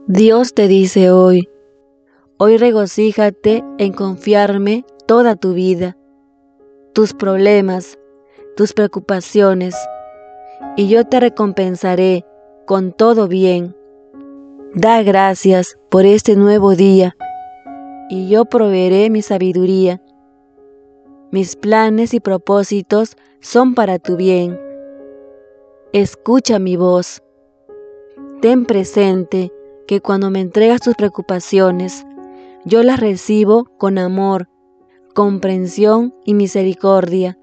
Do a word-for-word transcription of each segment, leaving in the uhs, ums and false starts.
Dios te dice hoy, hoy regocíjate en confiarme toda tu vida, tus problemas, tus preocupaciones, y yo te recompensaré con todo bien. Da gracias por este nuevo día, y yo proveeré mi sabiduría. Mis planes y propósitos son para tu bien. Escucha mi voz. Ten presente que cuando me entregas tus preocupaciones, yo las recibo con amor, comprensión y misericordia.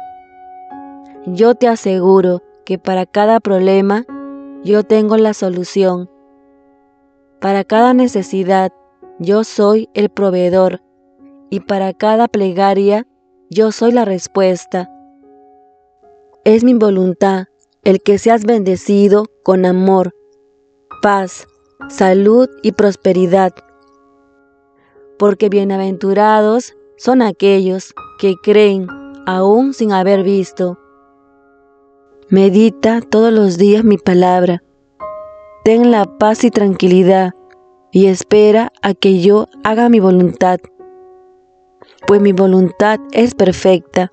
Yo te aseguro que para cada problema yo tengo la solución. Para cada necesidad yo soy el proveedor y para cada plegaria yo soy la respuesta. Es mi voluntad el que seas bendecido con amor, paz, salud y prosperidad. Porque bienaventurados son aquellos que creen aún sin haber visto. Medita todos los días mi palabra. Ten la paz y tranquilidad y espera a que yo haga mi voluntad, pues mi voluntad es perfecta.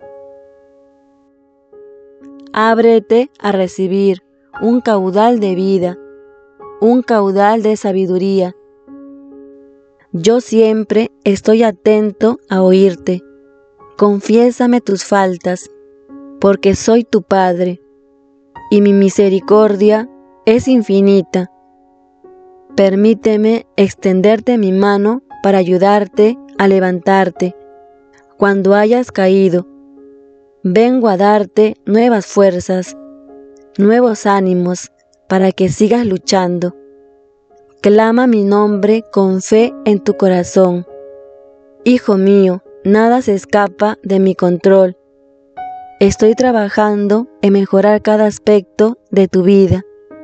Ábrete a recibir un caudal de vida, un caudal de sabiduría. Yo siempre estoy atento a oírte. Confiésame tus faltas, porque soy tu Padre, y mi misericordia es infinita. Permíteme extenderte mi mano para ayudarte a levantarte cuando hayas caído. Vengo a darte nuevas fuerzas, nuevos ánimos para que sigas luchando. Clama mi nombre con fe en tu corazón. Hijo mío, nada se escapa de mi control. Estoy trabajando en mejorar cada aspecto de tu vida,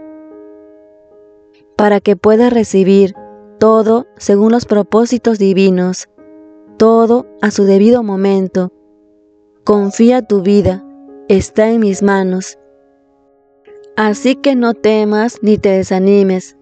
para que puedas recibir todo según los propósitos divinos, todo a su debido momento. Confía tu vida, está en mis manos. Así que no temas ni te desanimes.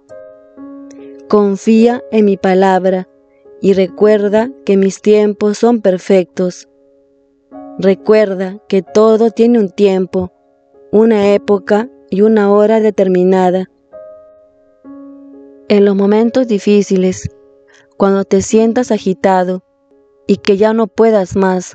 Confía en mi palabra y recuerda que mis tiempos son perfectos. Recuerda que todo tiene un tiempo, una época y una hora determinada. En los momentos difíciles, cuando te sientas agitado y que ya no puedas más,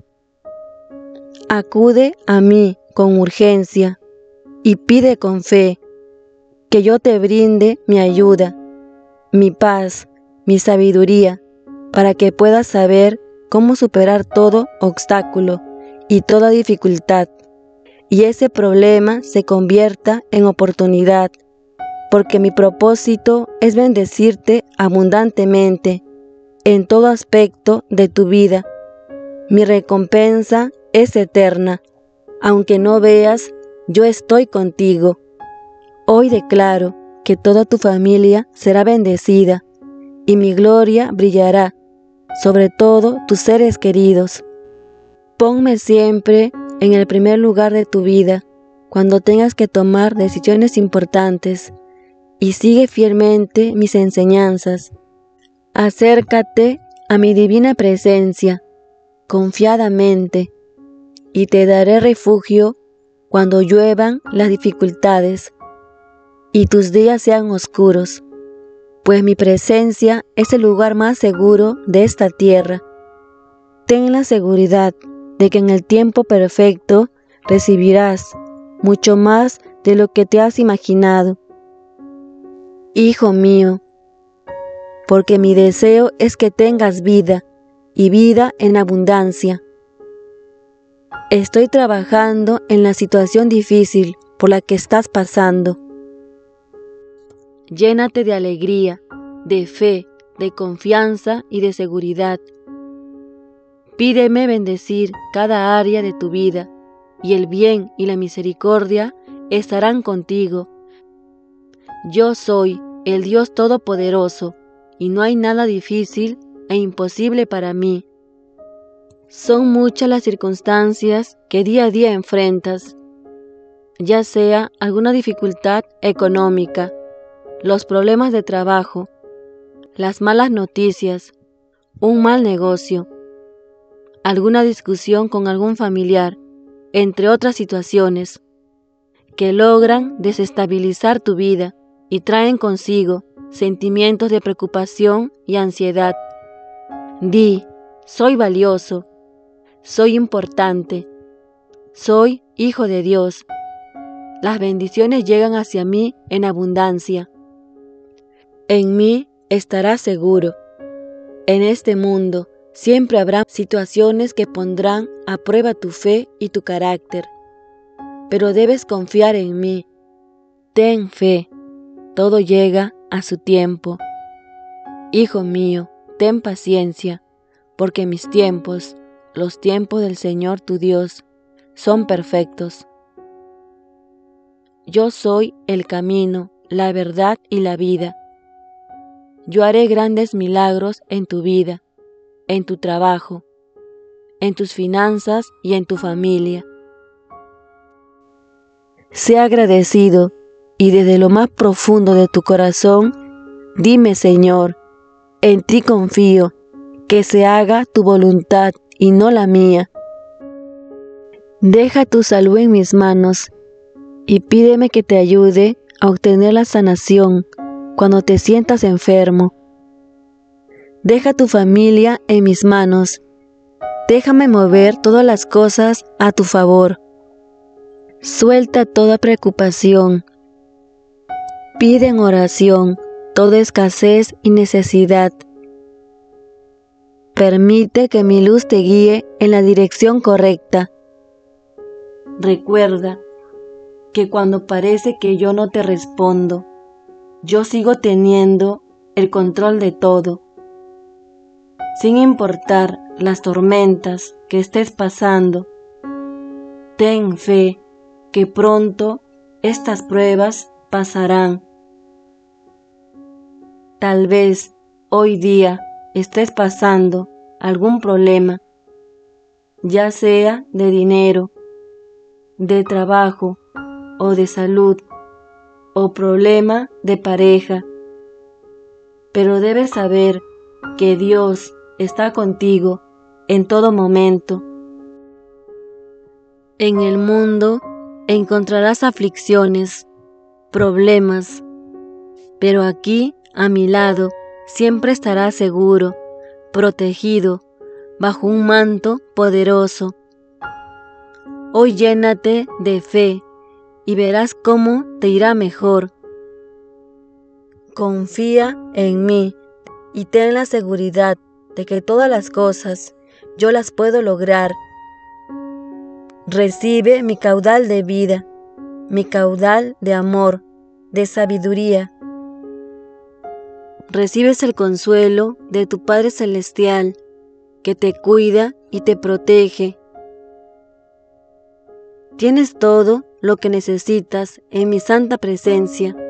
acude a mí con urgencia y pide con fe que yo te brinde mi ayuda, mi paz, mi sabiduría, para que puedas saber cómo superar todo obstáculo y toda dificultad, y ese problema se convierta en oportunidad, porque mi propósito es bendecirte abundantemente en todo aspecto de tu vida. Mi recompensa es eterna. Aunque no veas, yo estoy contigo. Hoy declaro que toda tu familia será bendecida y mi gloria brillará sobre todo tus seres queridos. Ponme siempre en el primer lugar de tu vida cuando tengas que tomar decisiones importantes y sigue fielmente mis enseñanzas. Acércate a mi divina presencia confiadamente y te daré refugio cuando lluevan las dificultades y tus días sean oscuros, pues mi presencia es el lugar más seguro de esta tierra. Ten la seguridad de que en el tiempo perfecto recibirás mucho más de lo que te has imaginado. Hijo mío, porque mi deseo es que tengas vida y vida en abundancia. Estoy trabajando en la situación difícil por la que estás pasando. Llénate de alegría, de fe, de confianza y de seguridad. Pídeme bendecir cada área de tu vida, y el bien y la misericordia estarán contigo. Yo soy el Dios Todopoderoso, y no hay nada difícil e imposible para mí. Son muchas las circunstancias que día a día enfrentas, ya sea alguna dificultad económica, los problemas de trabajo, las malas noticias, un mal negocio, alguna discusión con algún familiar, entre otras situaciones, que logran desestabilizar tu vida y traen consigo sentimientos de preocupación y ansiedad. Di, soy valioso, soy importante, soy hijo de Dios. Las bendiciones llegan hacia mí en abundancia. En mí estarás seguro. En este mundo siempre habrá situaciones que pondrán a prueba tu fe y tu carácter, pero debes confiar en mí. Ten fe, todo llega a su tiempo. Hijo mío, ten paciencia, porque mis tiempos, los tiempos del Señor tu Dios, son perfectos. Yo soy el camino, la verdad y la vida. Yo haré grandes milagros en tu vida, en tu trabajo, en tus finanzas y en tu familia. Sé agradecido y desde lo más profundo de tu corazón, dime, Señor, en ti confío, que se haga tu voluntad y no la mía. Deja tu salud en mis manos y pídeme que te ayude a obtener la sanación cuando te sientas enfermo. Deja tu familia en mis manos. Déjame mover todas las cosas a tu favor. Suelta toda preocupación. Pide en oración toda escasez y necesidad. Permite que mi luz te guíe en la dirección correcta. Recuerda que cuando parece que yo no te respondo, yo sigo teniendo el control de todo. Sin importar las tormentas que estés pasando, ten fe que pronto estas pruebas pasarán. Tal vez hoy día estés pasando algún problema, ya sea de dinero, de trabajo o de salud, o problema de pareja, pero debes saber que Dios está contigo en todo momento. En el mundo encontrarás aflicciones, problemas, pero aquí, a mi lado, siempre estarás seguro, protegido, bajo un manto poderoso. Hoy llénate de fe y verás cómo te irá mejor. Confía en mí y ten la seguridad de que todas las cosas yo las puedo lograr. Recibe mi caudal de vida, mi caudal de amor, de sabiduría. Recibes el consuelo de tu Padre Celestial, que te cuida y te protege. Tienes todo lo que necesitas en mi santa presencia.